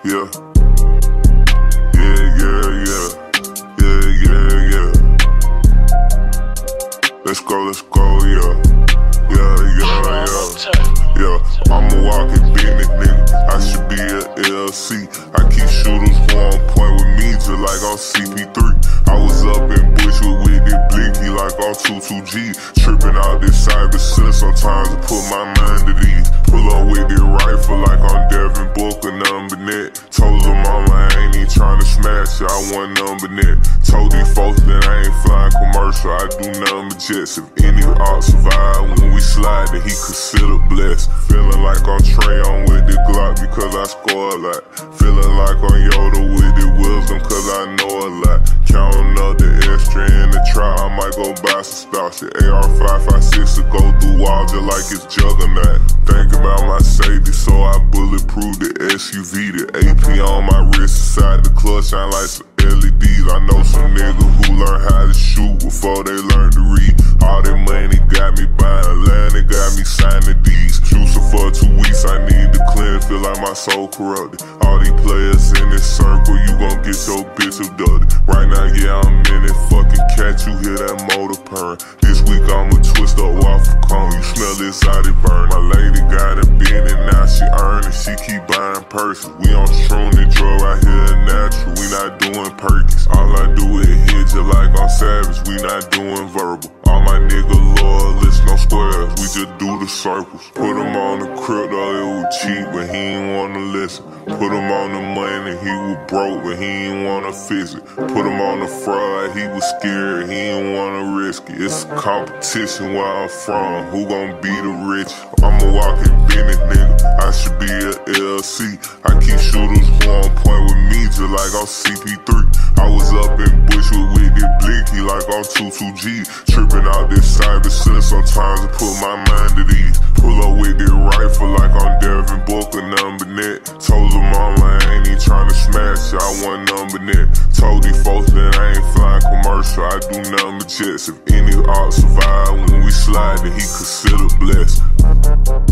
yeah. Yeah. Let's go, yeah. Yeah, I'm a walking business nigga. I should be a LLC. I keep shooters who on point with me just like I'm CP3. I was up in Bushwood with this blicky like I'm 22G. Tripping out this cyber shit, sometimes I put my mind at ease. Pull up with this rifle like I'm Devin Booker, number net. Told her mama I ain't even trying to smash it, I want number net. Told these folks that I ain't flying commercial, I do nothing but jets. If any ought survive when we slide, then he consider blessed. Feeling like I'm Trayon with the Glock because I score a lot. Feeling like I'm Yoda with the wisdom cause I know a lot. Counting up the extra in the trial, I might go buy some stock shit. AR-556 to go through walls just like it's juggernaut. Think about my safety, so I bulletproof the SUV. The AP on my wrist, inside the clutch shine like some LEDs. I know some niggas who learn how to shoot before they learn to read. All that money got me buying land, it got me signing deeds. Juicing for 2 weeks, I need to clean, feel like my soul corrupted. All these players in this circle, you gon' get your bitch abducted. Right now, yeah, I'm in it, fucking catch, you hear that motor purring. This week I'ma twist up waffle cone, you smell exotic burn. My lady got a Bentley, now she earning, she keep buying purses. We on shroom and drug out here natural, we not doing perkies. All I do is hit you like I'm savage, we not doing verbal. All my nigga loyalists, no squares, we just do the circles. Put him on the crypto, it was cheap, but he ain't wanna listen. Put him on the money, he was broke, but he ain't wanna fix it. Put him on the fraud, he was scared, he ain't wanna risk it. It's a competition where I'm from, who gon' be the rich? I'm a walking business nigga, I should be a LLC. I keep shooters who on point with me just like I'm CP3. I was up in Bushwood with this blicky like I'm 22G. Tripping out this cyber shit, sometimes I put my mind at ease. Pull up with this rifle like I'm Devin Booker, number net. Told her mama I ain't even trying to smash it, I want number net. Told these folks that I ain't flying commercial, I do nothing but jets. If any ought survive when we slide, then he consider blessed.